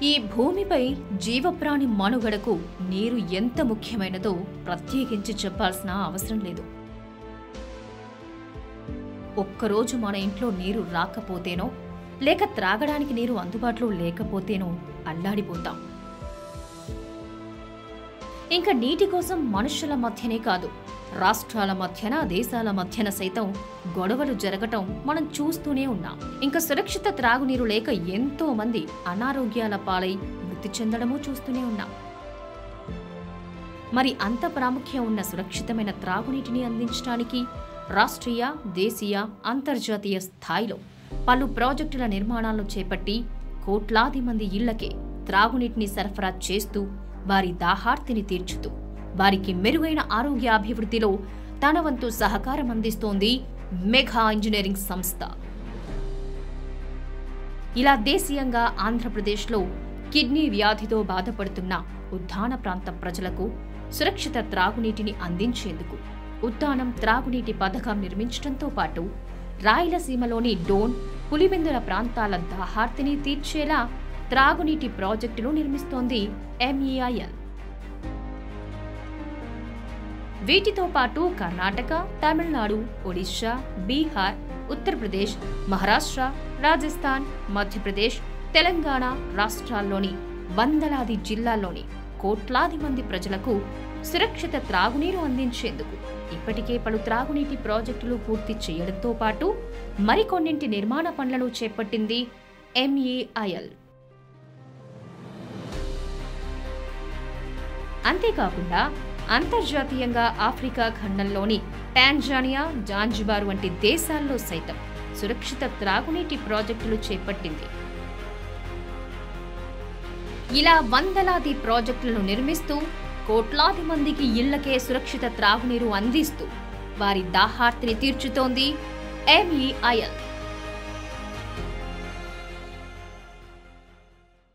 ఈ భూమిపై జీవప్రాణి మనుగడకు నీరు ఎంత ముఖ్యమైనదో ప్రత్యేకించి చెప్పాల్సిన అవసరం లేదు. ఒక్కరోజు మన ఇంట్లో నీరు రాకపోతేనో లేక త్రాగడానికి నీరు అందుబాటులో లేకపోతేనో అల్లాడిపోతాం. ఇంకా నీటి కోసం మనుషుల మధ్యనే కాదు, రాష్ట్రాల మధ్యన, దేశాల మధ్యన సైతం గొడవలు జరగటం మనం చూస్తూనే ఉన్నాం. ఇంకా సురక్షిత త్రాగునీరు లేక ఎంతో మంది అనారోగ్యాల పాలై మృతి చెందడమూ చూస్తూనే ఉన్నాం. మరి అంత ప్రాముఖ్యం ఉన్న సురక్షితమైన త్రాగునీటిని అందించడానికి రాష్ట్రీయ, దేశీయ, అంతర్జాతీయ స్థాయిలో పలు ప్రాజెక్టుల నిర్మాణాలను చేపట్టి కోట్లాది మంది ఇళ్లకే త్రాగునీటిని సరఫరా చేస్తూ వారి దాహార్తిని తీర్చుతూ వారికి మెరుగైన ఆరోగ్యాభివృద్ధిలో తన వంతు సహకారం అందిస్తోంది మెగా ఇంజనీరింగ్ సంస్థ. ఇలా దేశీయంగా ఆంధ్రప్రదేశ్లో కిడ్నీ వ్యాధితో బాధపడుతున్న ఉద్దాన ప్రాంత ప్రజలకు సురక్షిత త్రాగునీటిని అందించేందుకు ఉద్దానం త్రాగునీటి పథకం నిర్మించడంతో పాటు రాయలసీమలోని డోన్, పులివెందుల ప్రాంతాల దాహార్తిని తీర్చేలా త్రాగునీటి ప్రాజెక్టులు నిర్మిస్తోంది MEIL. వీటితో పాటు కర్ణాటక, తమిళనాడు, ఒడిశా, బీహార్, ఉత్తరప్రదేశ్, మహారాష్ట్ర, రాజస్థాన్, మధ్యప్రదేశ్, తెలంగాణ రాష్ట్రాల్లోని వందలాది జిల్లాల్లోని కోట్లాది మంది ప్రజలకు సురక్షిత త్రాగునీరు అందించేందుకు ఇప్పటికే పలు త్రాగునీటి ప్రాజెక్టులు పూర్తి చేయడంతో పాటు మరికొన్నింటి నిర్మాణ పనులను చేపట్టింది MEIL. అంతేకాకుండా అంతర్జాతీయంగా ఆఫ్రికా ఖండంలోని టాంజానియా, జాంజిబార్ వంటి దేశాల్లో సైతం సురక్షిత త్రాగునీటి ప్రాజెక్టులు చేపట్టింది. ఇలా వందలాది ప్రాజెక్టులను నిర్మిస్తూ కోట్లాది మందికి ఇళ్లకే సురక్షిత త్రాగునీరు అందిస్తూ వారి దాహార్తిని తీర్చుతోంది MEIL.